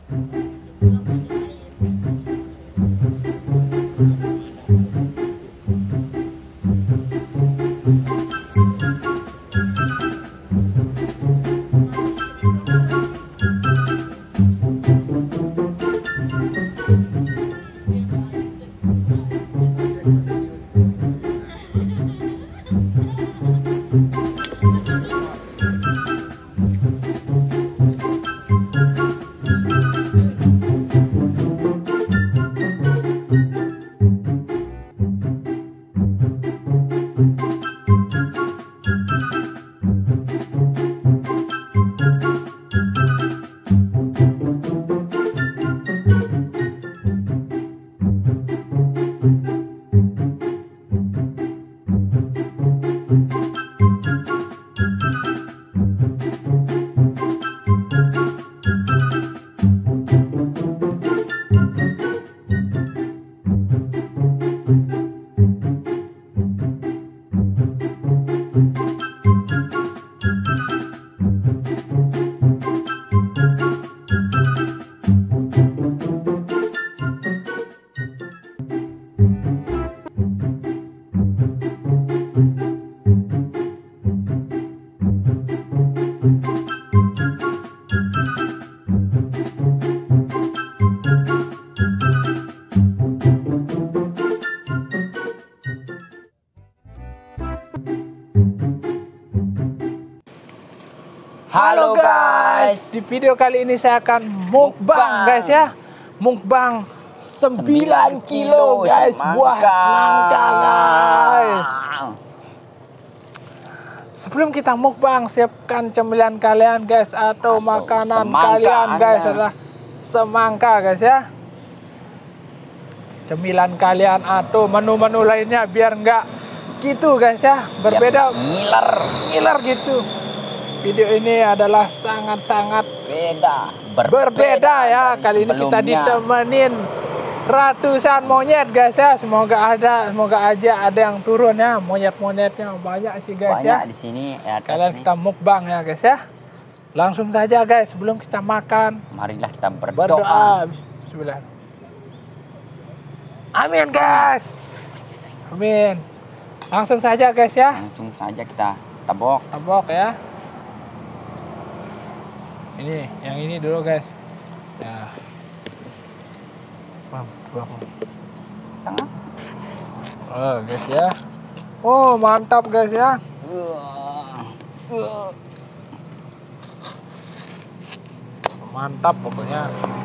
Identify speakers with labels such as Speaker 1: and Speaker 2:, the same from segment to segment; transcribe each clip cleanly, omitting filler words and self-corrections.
Speaker 1: Halo guys, di video kali ini saya akan mukbang guys ya. Mukbang 9 kilo guys, buah semangka guys. Sebelum kita mukbang, siapkan cemilan kalian guys, atau makanan kalian guys adalah semangka guys ya. Cemilan kalian atau menu-menu lainnya biar nggak gitu guys ya, berbeda, ngiler gitu. Video ini adalah sangat-sangat berbeda ya. Kali ini kita ditemenin ratusan monyet guys ya. Semoga aja ada yang turun ya. Monyet-monyetnya banyak sih guys ya.
Speaker 2: Banyak di sini ya.
Speaker 1: Kalian kita mukbang ya guys ya. Langsung saja guys, sebelum kita makan,
Speaker 2: marilah kita berdoa.
Speaker 1: Bismillah. Amin guys. Amin. Langsung saja guys ya.
Speaker 2: Langsung saja kita tabok
Speaker 1: ya. Ini, yang ini dulu guys. Ya.
Speaker 2: Tengah.
Speaker 1: Oh guys ya. Oh mantap guys ya. Mantap pokoknya.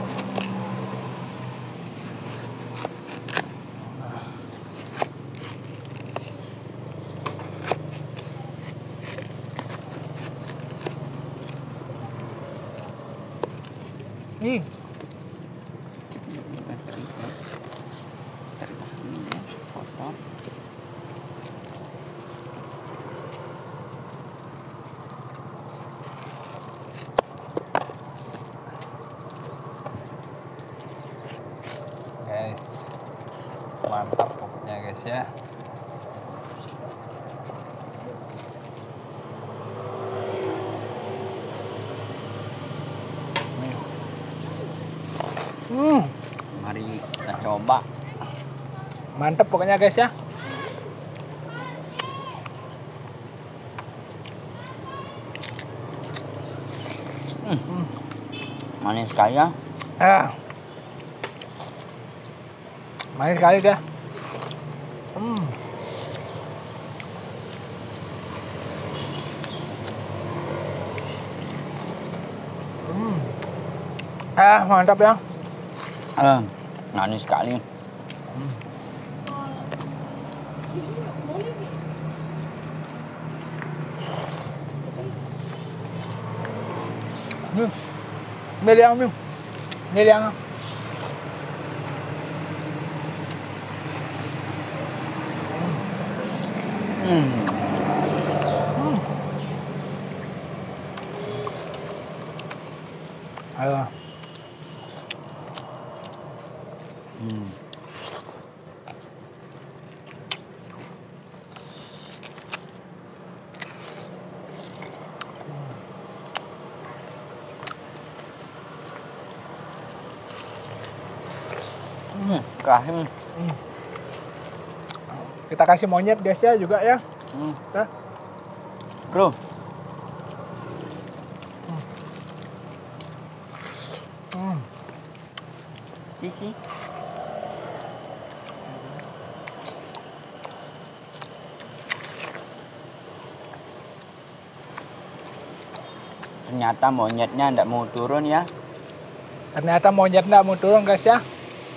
Speaker 1: Nih. Guys, mantap pokoknya guys ya.
Speaker 2: Mari kita coba.
Speaker 1: Mantap pokoknya guys ya.
Speaker 2: Manis sekali ya.
Speaker 1: Manis sekali dah. Mantap ya.
Speaker 2: Manis sekali.
Speaker 1: Ini liang. Ayo.
Speaker 2: Kasih.
Speaker 1: Kita kasih monyet guys ya juga ya. Nah.
Speaker 2: Bro. Sisi. Ternyata monyetnya tidak mau turun ya.
Speaker 1: Ternyata monyet tidak mau turun guys ya.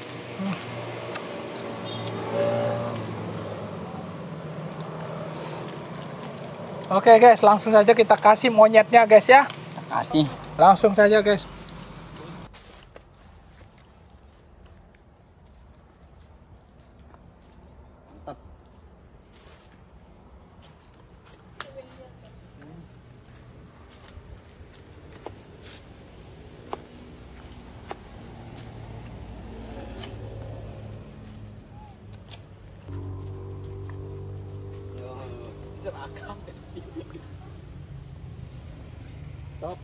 Speaker 1: Oke guys, langsung saja kita kasih monyetnya guys ya.
Speaker 2: Kasih.
Speaker 1: Langsung saja guys. Stop.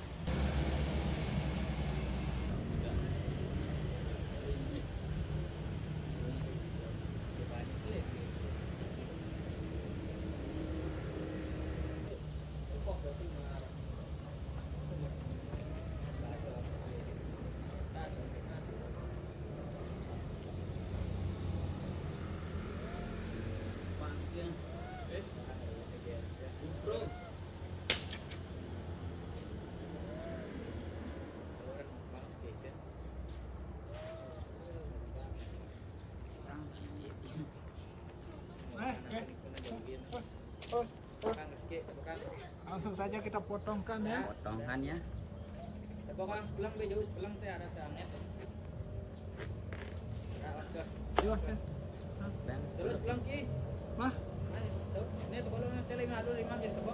Speaker 1: Langsung saja kita potongkan ya.
Speaker 2: Potongkan ya.
Speaker 3: Potong sebelah be jauh sebelah teh ada sanget. Terus sebelah ki.
Speaker 1: Mah,
Speaker 3: ini tuh kalau nanti lima jadi tebak.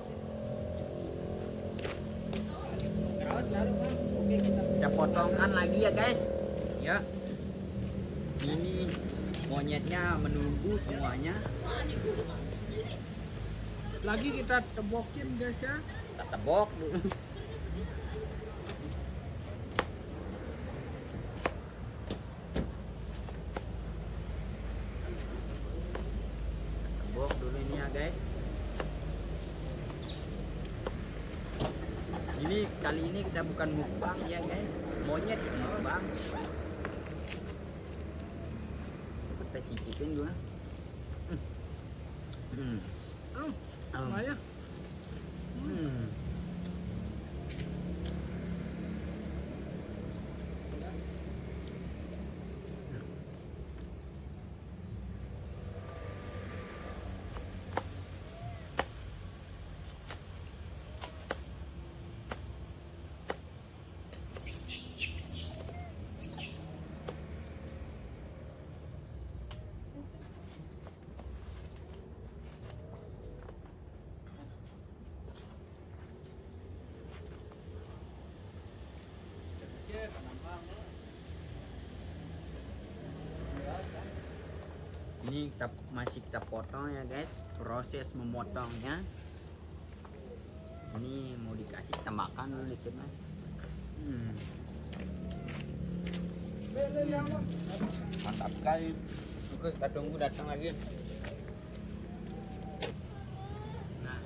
Speaker 3: Keras lalu bang. Oke
Speaker 2: Kita potongkan lagi ya guys. Ya. Ini monyetnya menunggu semuanya.
Speaker 1: lagi kita tebokin guys ya.
Speaker 2: Kita tebok dulu. Tebok dulu ini ya guys. Ini kali ini kita bukan mukbang ya guys. Monyet mukbang. Kita cicipin gua.
Speaker 1: Lumayan.
Speaker 2: Ini masih kita potong ya guys. Proses memotongnya ini mau dikasih, kita makan dulu dikit mas. Mantap sekali. Oke, kita tunggu datang lagi. Nah,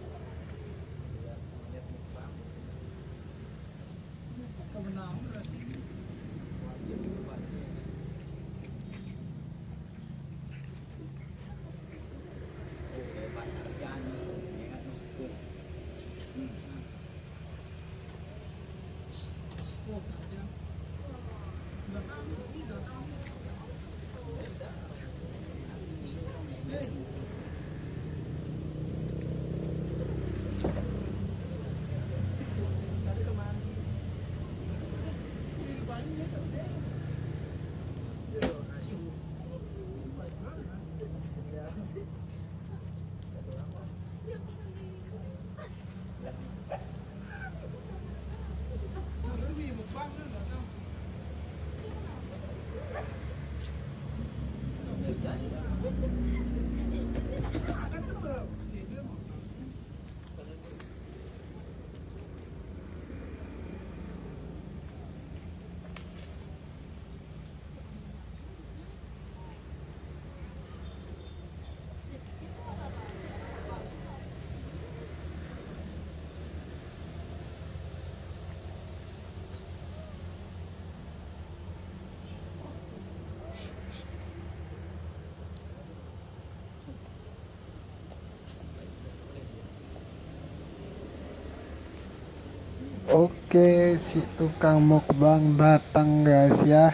Speaker 1: Oke, si tukang mukbang datang guys ya.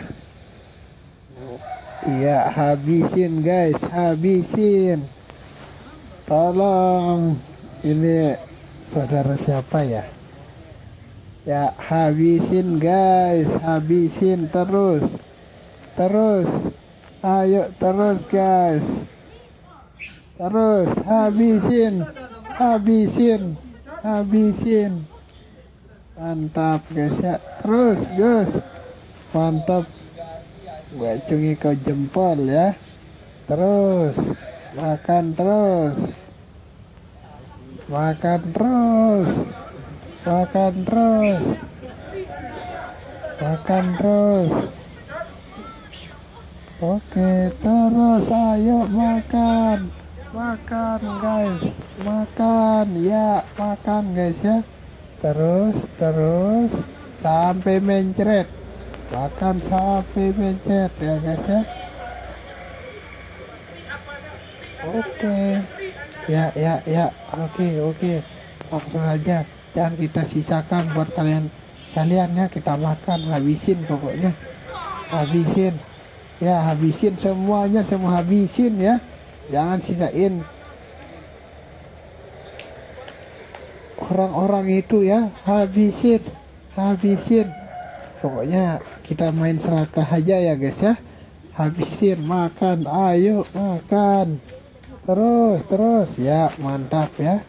Speaker 1: Iya, habisin guys, habisin. Tolong. Ini saudara siapa ya? Ya, habisin guys, habisin terus. Terus. Ayo terus guys. Terus habisin. Habisin. Habisin. Mantap guys ya. Terus guys. Mantap. Gue cungi kau jempol ya. Terus. Makan terus. Makan terus. Makan terus. Makan terus. Oke, terus ayo makan. Makan guys. Makan ya, makan guys ya. Terus sampai mencret. Makan sampai mencret ya guys ya. Oke. Ya. Oke. Langsung aja. Jangan kita sisakan buat kalian ya, kita makan, habisin pokoknya. Habisin. Ya, habisin semuanya, semua habisin ya. Jangan sisain. Orang-orang itu ya, habisin. Pokoknya kita main serakah aja ya guys ya. Habisin, makan, ayo makan. Terus ya, mantap ya.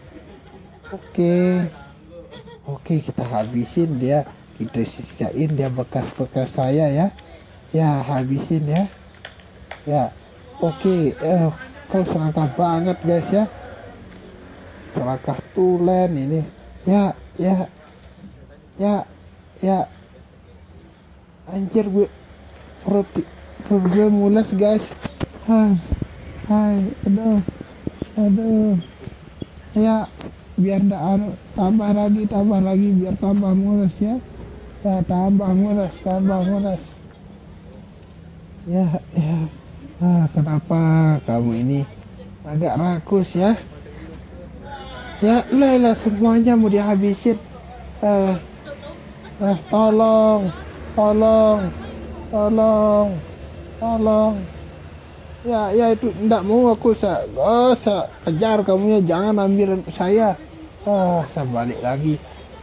Speaker 1: Oke, kita habisin dia. Kita sisain dia bekas-bekas saya ya. Ya, habisin ya. Ya. Oke, kau serakah banget guys ya. Serakah tulen ini. Ya. Anjir, perut gue mules guys. Hai, aduh. Ya, biar enggak tambah lagi biar tambah mules ya. Ya, tambah mules. Ya. Kenapa kamu ini agak rakus ya? Ya, lah semuanya mau dihabisin. Tolong. Ya itu enggak mau aku kejar kamu ya, jangan ambil saya. Saya balik lagi.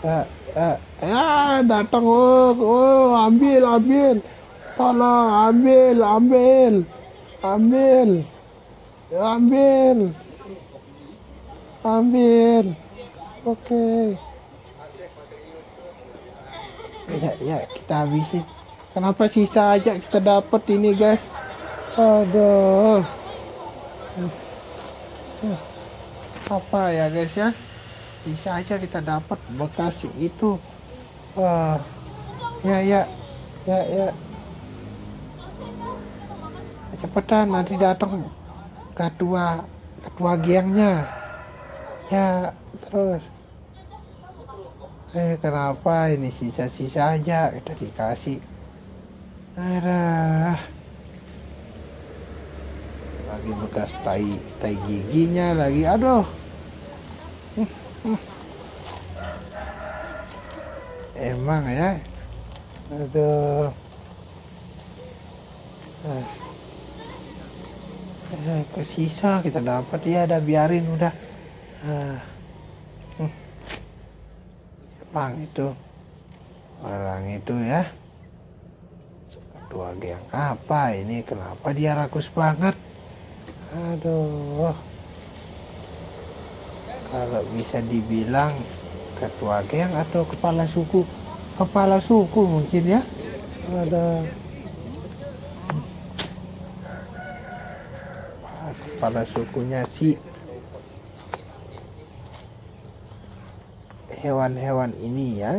Speaker 1: Datang. Ambil. Tolong ambil. Oke. Ya, kita habisin. Kenapa sisa aja kita dapat ini guys? Aduh. Apa ya guys ya? Sisa aja kita dapat bekas itu. Ya. Cepetan, nanti datang ketua gengnya. Ya, terus. Kenapa ini sisa-sisa aja kita dikasih. Ada lagi bekas tai giginya lagi. Aduh. Emang ya. Aduh. Kesisa kita dapat ya, udah biarin udah. Orang itu ya, ketua geng apa ini, kenapa dia rakus banget? Aduh, kalau bisa dibilang ketua geng atau kepala suku mungkin ya. Ada kepala sukunya si hewan-hewan ini ya.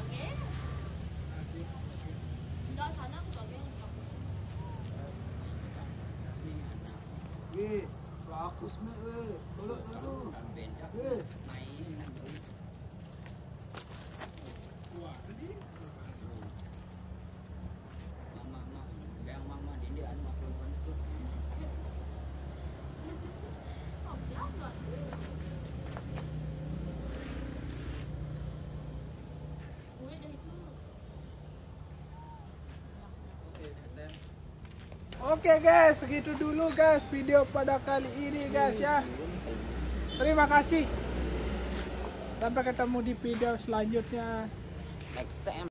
Speaker 4: Enggak, sana aku bagian.
Speaker 5: Fokus me, tolong dulu.
Speaker 1: Oke guys, segitu dulu guys video pada kali ini guys ya. Terima kasih. Sampai ketemu di video selanjutnya.
Speaker 2: Next time.